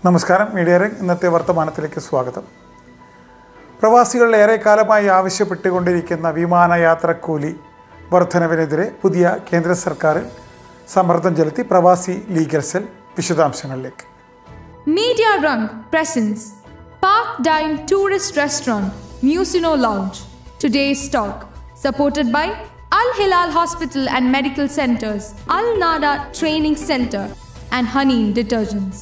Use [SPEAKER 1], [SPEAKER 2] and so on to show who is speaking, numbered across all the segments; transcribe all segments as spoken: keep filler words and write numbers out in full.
[SPEAKER 1] നമസ്കാരം. Media ring ഇന്നത്തെ വർത്തമാനത്തിലേക്ക് സ്വാഗതം. പ്രവാസികൾ ഏറെക്കാലമായി ആവശ്യപ്പെട്ടുകൊണ്ടിരിക്കുന്ന വിമാനയാത്രക്കൂലി വർധനവിനെതിരെ പുതിയ കേന്ദ്ര സർക്കാർ സമ്മർദ്ദം ചെലുത്തി പ്രവാസി ലീഗൽ സെൽ. വിശദാംശങ്ങളിലേക്ക്.
[SPEAKER 2] Media Rung presents Park Dine Tourist Restaurant Musino Lounge. Today's talk supported by Al Hilal Hospital and Medical Centers, Al Nada Training Center and Haneen Detergents.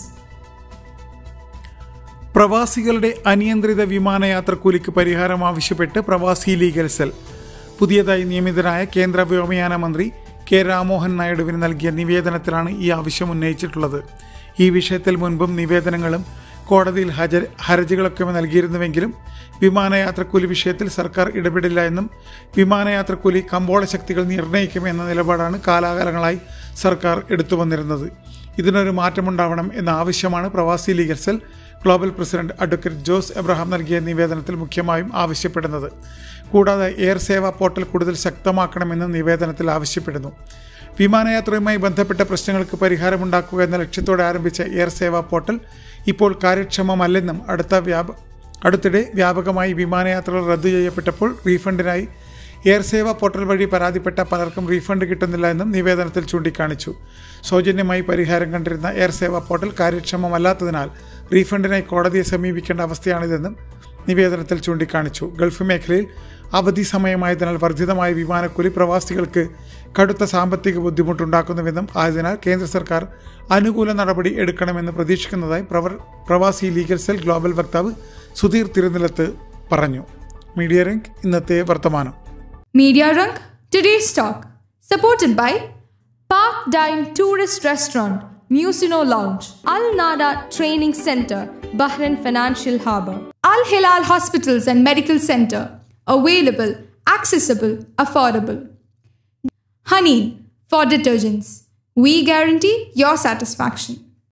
[SPEAKER 1] പ്രവാസികളുടെ അനിയന്ത്രിത വിമാനയാത്രക്കൂലിക്ക് പരിഹാരം ആവശ്യപ്പെട്ട് പ്രവാസി ലീഗൽ സെൽ പുതിയതായി നിയമിതനായ കേന്ദ്ര വ്യോമയാന മന്ത്രി കെ രാമോഹൻ നായിഡുവിന് നൽകിയ നിവേദനത്തിലാണ് ഈ ആവശ്യം ഉന്നയിച്ചിട്ടുള്ളത്. ഈ വിഷയത്തിൽ മുൻപും നിവേദനങ്ങളും കോടതിയിൽ ഹജ ഹർജികളൊക്കെ നൽകിയിരുന്നുവെങ്കിലും വിമാനയാത്രക്കൂലി വിഷയത്തിൽ സർക്കാർ ഇടപെടില്ല എന്നും വിമാനയാത്രക്കൂലി കമ്പോള ശക്തികൾ നിർണ്ണയിക്കുമെന്ന നിലപാടാണ് കാലാകാലങ്ങളായി സർക്കാർ എടുത്തു വന്നിരുന്നത്. ഇതിനൊരു മാറ്റമുണ്ടാവണം എന്ന ആവശ്യമാണ് Pravasi legal cell global president advocate Jose Abraham നൽകിയ നിവേദനത്തിൽ മുഖ്യമായും ആവശ്യപ്പെടുന്നത്. കൂടാതെ എയർ സേവ പോർട്ടൽ കൂടുതൽ ശക്തമാക്കണമെന്നും നിവേദനത്തിൽ ആവശ്യപ്പെടുന്നു. വിമാനയാത്രയുമായി ബന്ധപ്പെട്ട പ്രശ്നങ്ങൾക്ക് പരിഹാരമുണ്ടാക്കുക എന്ന ലക്ഷ്യത്തോടെ ആരംഭിച്ച എയർ സേവ പോർട്ടൽ ഇപ്പോൾ കാര്യക്ഷമമല്ലെന്നും അടുത്ത വ്യാപ അടുത്തിടെ വ്യാപകമായി വിമാനയാത്രകൾ റദ്ദു ചെയ്യപ്പെട്ടപ്പോൾ റീഫണ്ടിനായി എയർ സേവ പോർട്ടൽ വഴി പരാതിപ്പെട്ട പലർക്കും റീഫണ്ട് കിട്ടുന്നില്ല എന്നും നിവേദനത്തിൽ ചൂണ്ടിക്കാണിച്ചു. സൗജന്യമായി പരിഹാരം കണ്ടിരുന്ന എയർ സേവ പോർട്ടൽ കാര്യക്ഷമമല്ലാത്തതിനാൽ റീഫണ്ടിനായി കോടതിയെ സമീപിക്കേണ്ട അവസ്ഥയാണിതെന്നും നിവേദനത്തിൽ ചൂണ്ടിക്കാണിച്ചു. ഗൾഫ് മേഖലയിൽ അവധി സമയമായതിനാൽ വർദ്ധിതമായ വിമാനക്കൂലി പ്രവാസികൾക്ക് കടുത്ത സാമ്പത്തിക ബുദ്ധിമുട്ടുണ്ടാക്കുന്നുവെന്നും ആയതിനാൽ കേന്ദ്ര സർക്കാർ അനുകൂല നടപടി എടുക്കണമെന്ന് പ്രതീക്ഷിക്കുന്നതായി പ്രവർ പ്രവാസി ലീഗൽ സെൽ ഗ്ലോബൽ വക്താവ് സുധീർ തിരുനിലത്ത് പറഞ്ഞു. മീഡിയ റിംഗ് ഇന്നത്തെ വർത്തമാനം.
[SPEAKER 2] Media Rung Today's Talk supported by Park Dine Tourist Restaurant Musino Lounge, Al Nada Training Center, Bahrain Financial Harbour, Al Hilal Hospitals and Medical Center. Available, accessible, affordable. Haneen for detergents. We guarantee your satisfaction.